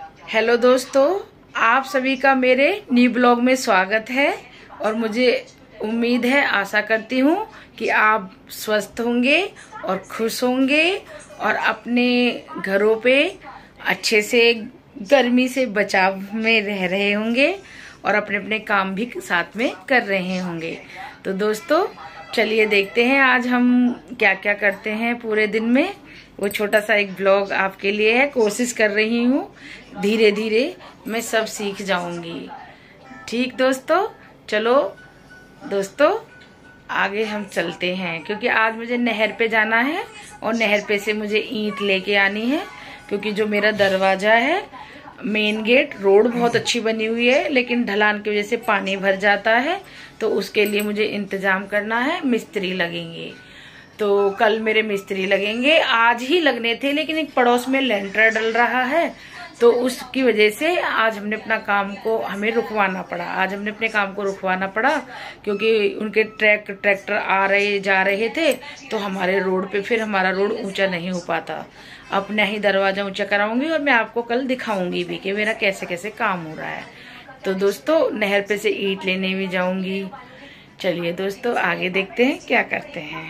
Hello दोस्तों, आप सभी का मेरे न्यू ब्लॉग में स्वागत है। और मुझे उम्मीद है, आशा करती हूँ कि आप स्वस्थ होंगे और खुश होंगे और अपने घरों पे अच्छे से गर्मी से बचाव में रह रहे होंगे और अपने अपने काम भी साथ में कर रहे होंगे। तो दोस्तों चलिए देखते हैं आज हम क्या क्या करते हैं पूरे दिन में। वो छोटा सा एक ब्लॉग आपके लिए है। कोशिश कर रही हूँ, धीरे धीरे मैं सब सीख जाऊंगी। ठीक दोस्तों, चलो दोस्तों आगे हम चलते हैं, क्योंकि आज मुझे नहर पे जाना है और नहर पे से मुझे ईंट लेके आनी है। क्योंकि जो मेरा दरवाजा है, मेन गेट, रोड बहुत अच्छी बनी हुई है, लेकिन ढलान की वजह से पानी भर जाता है। तो उसके लिए मुझे इंतजाम करना है। मिस्त्री लगेंगे, तो कल मेरे मिस्त्री लगेंगे। आज ही लगने थे, लेकिन एक पड़ोस में लेंटर डल रहा है, तो उसकी वजह से आज हमने अपना काम को हमें रुकवाना पड़ा। आज हमने अपने काम को रुकवाना पड़ा क्योंकि उनके ट्रैक्टर आ रहे जा रहे थे, तो हमारे रोड पे फिर हमारा रोड ऊंचा नहीं हो पाता। अपना ही दरवाजा ऊंचा कराऊंगी और मैं आपको कल दिखाऊंगी भी कि मेरा कैसे कैसे काम हो रहा है। तो दोस्तों नहर पे से ईंट लेने भी जाऊंगी। चलिए दोस्तों आगे देखते हैं क्या करते हैं।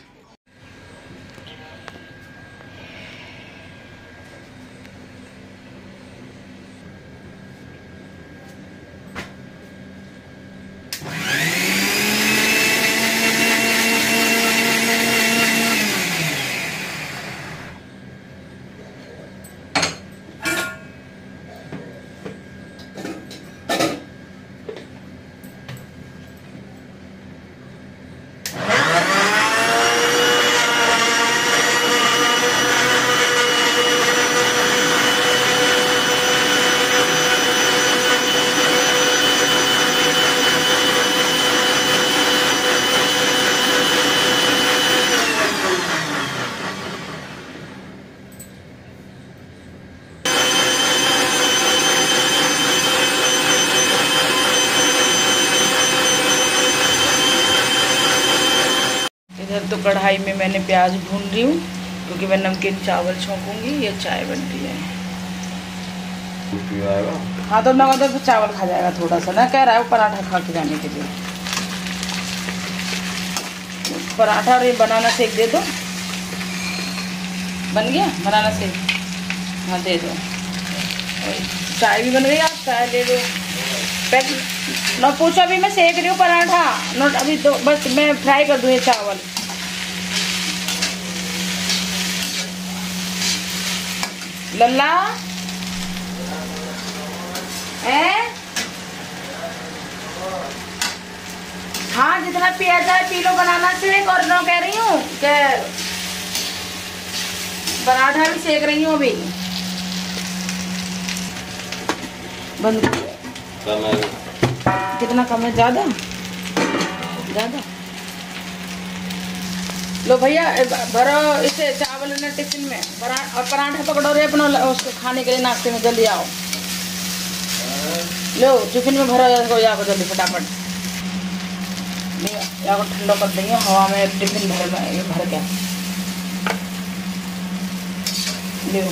इधर तो कढ़ाई में मैंने प्याज भून रही हूँ, क्योंकि मैं नमकीन चावल छौंकूंगी। ये चाय बन रही है। हाँ तो मैं उधर चावल खा जाएगा थोड़ा सा ना, कह रहा है वो पराठा खा के जाने के लिए। पराठा और ये बनाना शेक दे दो। बन गया बनाना शेक? हाँ दे दो। चाय भी बन गई, आप चाय ले लो। न पूछो, अभी मैं सेक रही हूँ पराठा। नोट अभी तो बस मैं फ्राई कर दूँ ये चावल। लल्ला है? हाँ जितना पिया जाए पी लो बनाना शेक। और नो कह रही हूँ कि पराठा भी सेक रही हूँ अभी। बंद कितना कम है? ज्यादा ज्यादा लो भैया, भरो इसे चावल ने टिफिन में। और पराठा पकड़ो रे अपना उसको खाने के लिए, नाश्ते में जल्दी आओ। लो टिफिन में भरो इसको, जाओ जल्दी फटाफट। जाओ ठंडा कर देंगे हवा में। टिफिन भर के लो।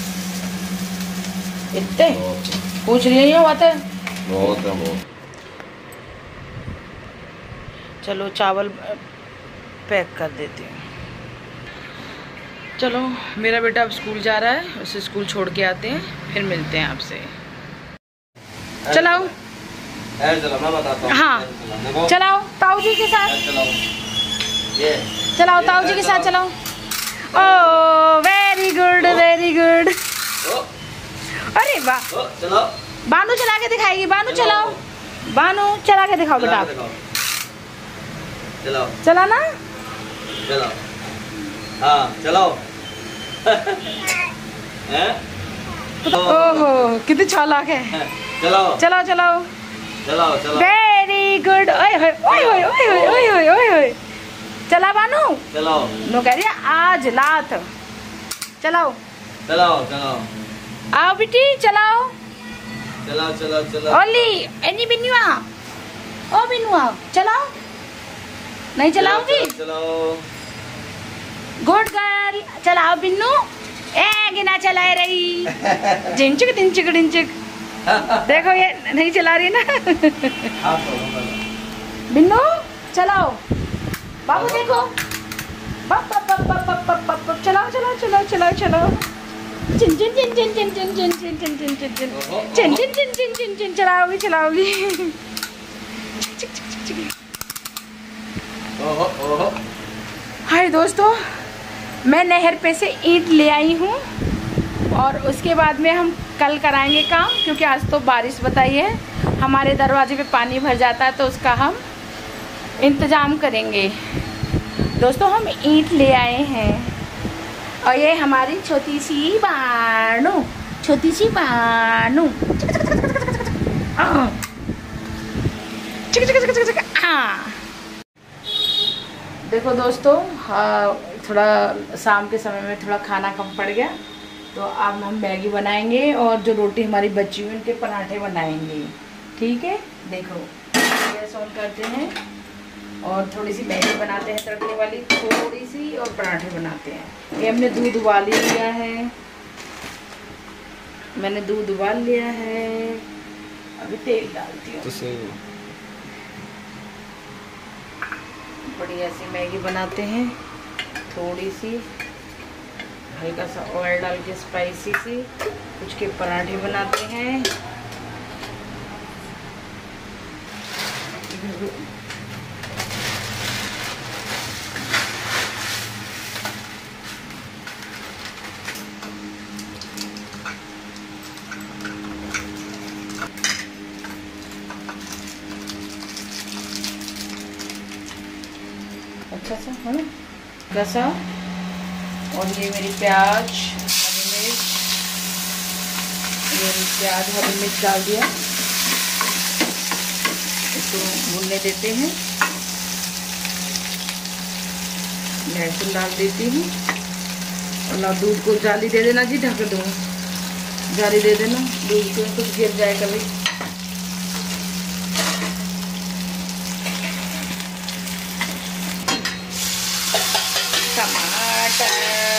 इतने पूछ रही हो बातें? बहुत। चलो चावल पैक कर देती हूँ। चलो मेरा बेटा अब स्कूल जा रहा है, उसे स्कूल छोड़ के आते हैं, फिर मिलते हैं आपसे। चलाओ मैं बताता हूँ। हाँ चलाओ ताऊ जी के साथ। चलाओ ताऊ जी के साथ चलाओ। Oh very good very good. अरे वाह, बानू चला के दिखाएगी। बानू चलाओ, बानू चला के दिखाओ बेटा। चला ना, चलाओ। हाँ चलाओ। ओहो कितनी चालाक है। चलाओ चलाओ चलाओ चलाओ चलाओ। Very good. ओए होए ओए होए ओए होए ओए ओए ओए। चला बानू, चलाओ। नो कह रही है आज लात। चलाओ चलाओ चलाओ। आओ बेटी चलाओ चलाओ चलाओ चलाओ। ओली एनी बिनुआ, ओ बिनुआ चलाओ। नहीं चलाऊंगी? चलाओ। Good girl. चलाओ बिन्नू। गिना चला रही जिनचुक तिनचुक डिंचुक। देखो ये नहीं चला रही ना। बिन्नू चलाओ, बाबू देखो, बप बप बप बप बप बप बप बप, चलाओ चलाओ चलाओ चलाओ चलाओ, चिन चिन चिन चिन चिन चिन चिन चिन चिन चिन चिन चिन चिन चिन चिन चिन चिन चिन चलाओगी चलाओगी। हाय दोस्तों, मैं नहर पे से ईंट ले आई हूँ और उसके बाद में हम कल कराएंगे काम, क्योंकि आज तो बारिश बताई है, हमारे दरवाजे पे पानी भर जाता है तो उसका हम इंतज़ाम करेंगे। दोस्तों हम ईंट ले आए हैं और ये हमारी छोटी सी बानू, छोटी सी बानू। देखो दोस्तों, हाँ थोड़ा शाम के समय में थोड़ा खाना कम पड़ गया, तो अब हम मैगी बनाएंगे और जो रोटी हमारी बची हुई उनके पराठे बनाएंगे। ठीक है, देखो गैस ऑन करते हैं और थोड़ी सी मैगी बनाते हैं तड़के वाली, थोड़ी सी, और पराठे बनाते हैं। ये हमने दूध उबाल लिया है, मैंने दूध उबाल लिया है, अभी तेल डालती हूँ। बढ़िया सी मैगी बनाते हैं, थोड़ी सी हल्का सा ऑयल डाल के स्पाइसी सी, कुछ के पराठे बनाते हैं। अच्छा सा है ना, कैसा। और ये मेरी प्याज, हरी मिर्च, ये प्याज हरी मिर्च डाल दिया, इसको भूनने देते हैं। लहसुन डाल देती हूँ और ना दूध को जाली दे देना जी, ढक दो, जाली दे देना, दूध को कुछ गिर जाए कभी। टमाटर,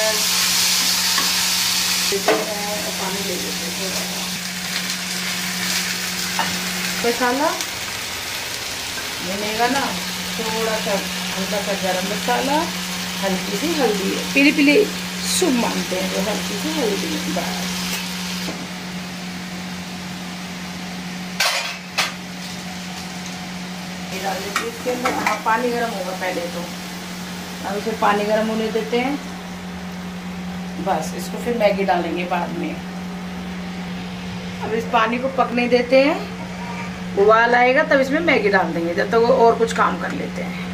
पानी ले लेते हैं, मसाला बनेगा ना, थोड़ा सा हल्का सा गरम मसाला, हल्की सी हल्दी, पीली पीली शुभ मानते हैं तो हल्की सी हल्दी, बस। ये डाल देते इसके अंदर। हाँ पानी गर्म होगा पहले तो, अब इसे पानी गर्म होने देते हैं, बस इसको फिर मैगी डालेंगे बाद में। अब इस पानी को पकने देते हैं, उबाल आएगा तब इसमें मैगी डाल देंगे, जब तक वो और कुछ काम कर लेते हैं।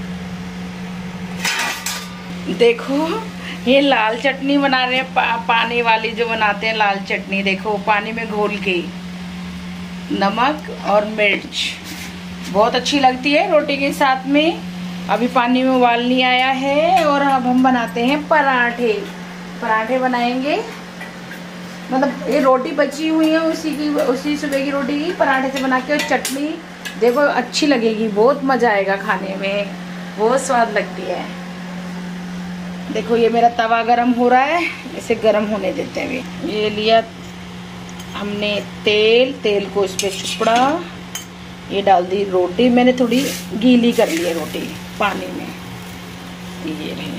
देखो ये लाल चटनी बना रहे हैं, पानी वाली जो बनाते हैं लाल चटनी, देखो पानी में घोल के नमक और मिर्च, बहुत अच्छी लगती है रोटी के साथ में। अभी पानी में उबाल नहीं आया है और अब हम बनाते हैं पराठे। पराठे बनाएंगे, मतलब ये रोटी बची हुई है उसी सुबह की रोटी की पराठे से बना के, और चटनी देखो अच्छी लगेगी, बहुत मज़ा आएगा खाने में, बहुत स्वाद लगती है। देखो ये मेरा तवा गरम हो रहा है, इसे गरम होने देते हैं। ये लिया हमने तेल को इस पर चुपड़ा, ये डाल दी रोटी, मैंने थोड़ी गीली कर ली है रोटी पानी में। ये रही,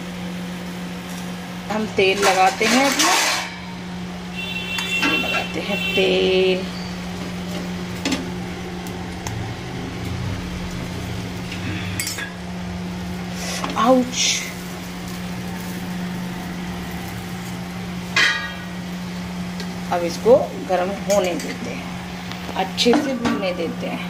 हम तेल लगाते हैं अपना, ये लगाते हैं तेल, आउच। अब इसको गरम होने देते हैं, अच्छे से भूनने देते हैं।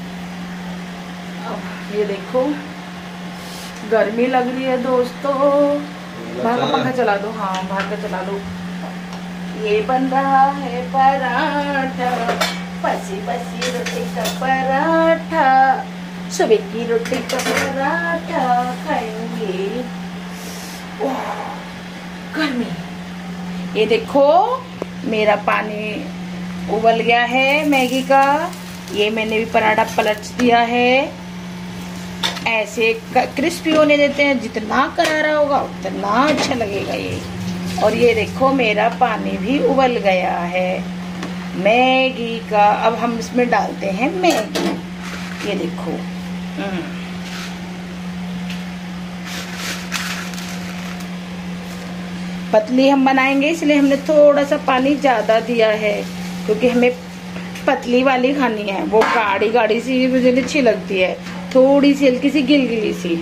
अब ये देखो गर्मी लग रही है दोस्तों, बाहर का पंखा चला दो, हाँ बाहर का चला दो। ये बन रहा है पराठा, पसी पसी रोटी का पराठा, सुबह की रोटी का पराठा खाएंगे। ओह गर्मी। ये देखो मेरा पानी उबल गया है मैगी का, ये मैंने भी पराठा पलट दिया है। ऐसे क्रिस्पी होने देते हैं, जितना करारा होगा उतना अच्छा लगेगा। ये और ये देखो मेरा पानी भी उबल गया है मैगी का। अब हम इसमें डालते हैं मैगी। ये देखो पतली हम बनाएंगे इसलिए हमने थोड़ा सा पानी ज्यादा दिया है, क्योंकि हमें पतली वाली खानी है। वो गाढ़ी गाढ़ी सी मुझे अच्छी लगती है, थोड़ी सी हल्की सी गिलगिली सी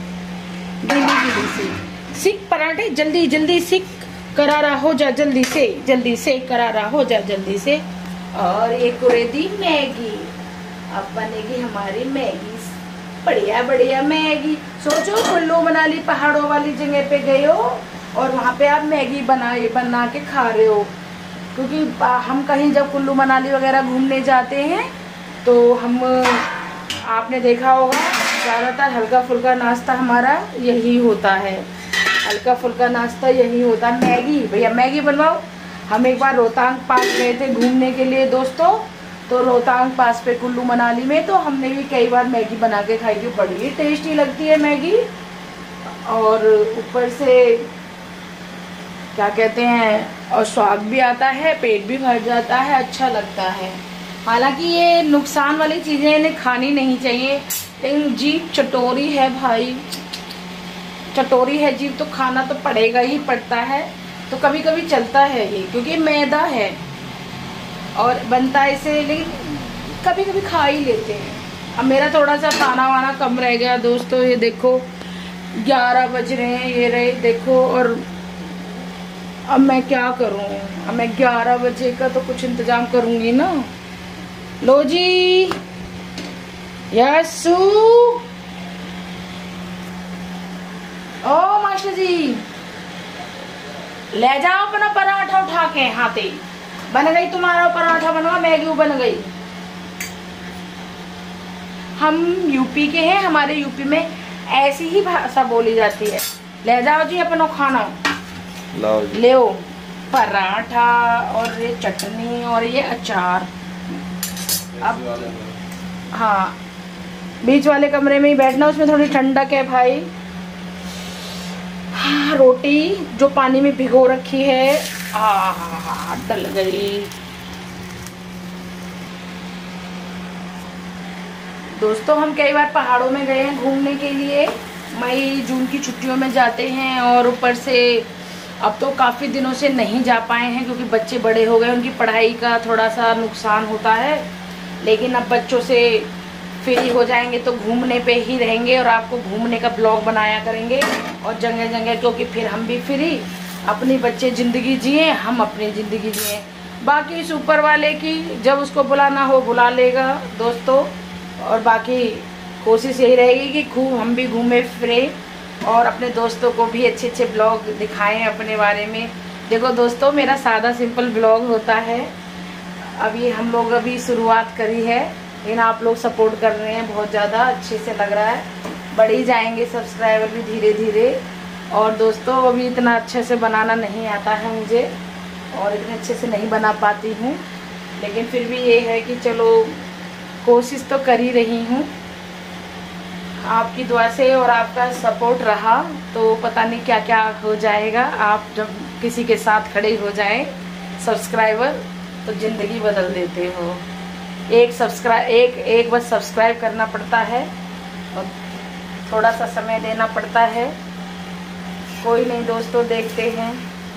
सीख पराठे। जल्दी जल्दी सीख, करारा हो जा जल्दी से करारा हो जा जल्दी से। और एक कुरेदी मैगी, अब बनेगी हमारी मैगी, बढ़िया बढ़िया मैगी। सोचो कुल्लू मनाली पहाड़ों वाली जगह पे गए हो और वहाँ पे आप मैगी बना के खा रहे हो, क्योंकि हम कहीं जब कुल्लू मनाली वगैरह घूमने जाते हैं तो हम, आपने देखा होगा ज़्यादातर हल्का फुल्का नाश्ता हमारा यही होता है, हल्का फुल्का नाश्ता यही होता है मैगी। भैया मैगी बनवाओ। हम एक बार रोहतांग पास गए थे घूमने के लिए दोस्तों, तो रोहतांग पास पे कुल्लू मनाली में, तो हमने भी कई बार मैगी बना के खाई थी। बड़ी टेस्टी लगती है मैगी, और ऊपर से क्या कहते हैं, और स्वाद भी आता है, पेट भी भर जाता है, अच्छा लगता है। हालांकि ये नुकसान वाली चीज़ें इन्हें खानी नहीं चाहिए, लेकिन जीभ चटोरी है भाई, चटोरी है जीभ, तो खाना तो पड़ेगा ही पड़ता है। तो कभी कभी चलता है ये, क्योंकि मैदा है और बनता है इसे, लेकिन कभी कभी खा ही लेते हैं। अब मेरा थोड़ा सा खाना वाना कम रह गया दोस्तों। ये देखो 11 बज रहे हैं, ये रहे देखो, और अब मैं क्या करूं, अब मैं 11 बजे का तो कुछ इंतजाम करूंगी ना। लो जी यसू, ओ मास्टर जी ले जाओ अपना पराठा उठा के हाथे। बन गई तुम्हारा पराठा, बनवा मैगी बन गई। हम यूपी के हैं, हमारे यूपी में ऐसी ही भाषा बोली जाती है। ले जाओ जी अपना खाना, ले पराठा और ये चटनी और ये अचार। अब हाँ, बीच वाले कमरे में ही बैठना, उसमें थोड़ी ठंडक है भाई। हाँ, रोटी जो पानी में भिगो रखी है, डल गई दोस्तों। हम कई बार पहाड़ों में गए हैं घूमने के लिए, मई जून की छुट्टियों में जाते हैं, और ऊपर से अब तो काफ़ी दिनों से नहीं जा पाए हैं, क्योंकि बच्चे बड़े हो गए, उनकी पढ़ाई का थोड़ा सा नुकसान होता है। लेकिन अब बच्चों से फ्री हो जाएंगे तो घूमने पे ही रहेंगे, और आपको घूमने का ब्लॉग बनाया करेंगे और जगह जगह, क्योंकि फिर हम भी फ्री, अपनी बच्चे ज़िंदगी जिए, हम अपनी ज़िंदगी जिए। बाकी इस ऊपर वाले की जब उसको बुलाना हो बुला लेगा दोस्तों, और बाकी कोशिश यही रहेगी कि खूब हम भी घूमे फिरे और अपने दोस्तों को भी अच्छे अच्छे ब्लॉग दिखाएं अपने बारे में। देखो दोस्तों, मेरा सादा सिंपल ब्लॉग होता है। अभी हम लोग अभी शुरुआत करी है, लेकिन आप लोग सपोर्ट कर रहे हैं बहुत ज़्यादा, अच्छे से लग रहा है। बढ़ ही जाएंगे सब्सक्राइबर भी धीरे धीरे। और दोस्तों, अभी इतना अच्छे से बनाना नहीं आता है मुझे, और इतने अच्छे से नहीं बना पाती हूँ, लेकिन फिर भी ये है कि चलो कोशिश तो कर ही रही हूँ। आपकी दुआ से और आपका सपोर्ट रहा तो पता नहीं क्या क्या हो जाएगा। आप जब किसी के साथ खड़े हो जाए सब्सक्राइबर, तो ज़िंदगी बदल देते हो। एक बस सब्सक्राइब करना पड़ता है और थोड़ा सा समय देना पड़ता है। कोई नहीं दोस्तों, देखते हैं।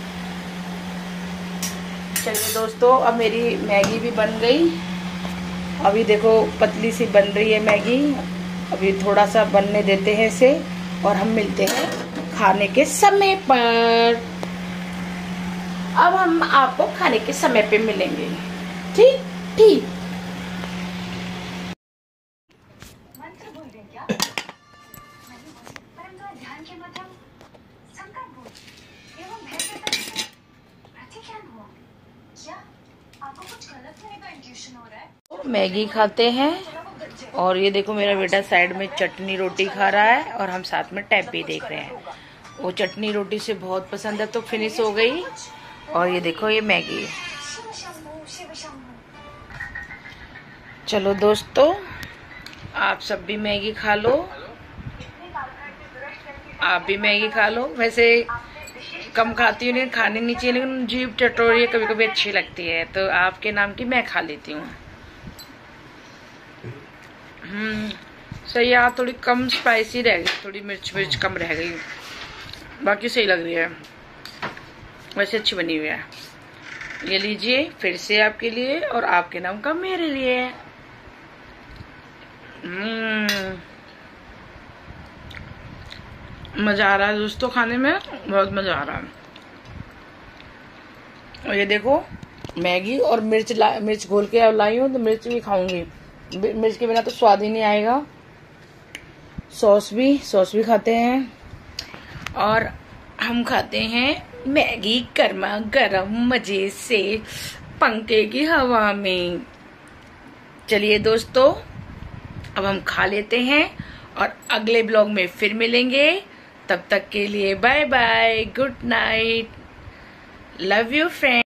चलिए दोस्तों, अब मेरी मैगी भी बन गई। अभी देखो पतली सी बन रही है मैगी, अभी थोड़ा सा बनने देते हैं इसे, और हम मिलते हैं खाने के समय पर। अब हम आपको खाने के समय पे मिलेंगे, ठीक ठीक। मैगी खाते हैं, और ये देखो मेरा बेटा साइड में चटनी रोटी खा रहा है, और हम साथ में टैब भी देख रहे हैं। वो चटनी रोटी से बहुत पसंद है, तो फिनिश हो गई। और ये देखो ये मैगी। चलो दोस्तों, आप सब भी मैगी खा लो, आप भी मैगी खा लो। वैसे कम खाती हूँ, लेकिन खानी नहीं चाहिए, लेकिन जीभ टटोरी कभी कभी अच्छी लगती है, तो आपके नाम की मैं खा लेती हूँ। सही है, थोड़ी कम स्पाइसी रह गई, थोड़ी मिर्च कम रह गई, बाकी सही लग रही है, वैसे अच्छी बनी हुई है। ये लीजिए फिर से आपके लिए, और आपके नाम का मेरे लिए। मजा आ रहा है दोस्तों, खाने में बहुत मजा आ रहा है। और ये देखो मैगी और मिर्च घोल के लाई हूँ, तो मिर्च भी खाऊंगी, मिर्च के बिना तो स्वाद ही नहीं आएगा। सॉस भी खाते हैं, और हम खाते हैं मैगी गर्मा गर्म मजे से पंखे की हवा में। चलिए दोस्तों, अब हम खा लेते हैं और अगले ब्लॉग में फिर मिलेंगे। तब तक के लिए bye bye, good night, love you friend.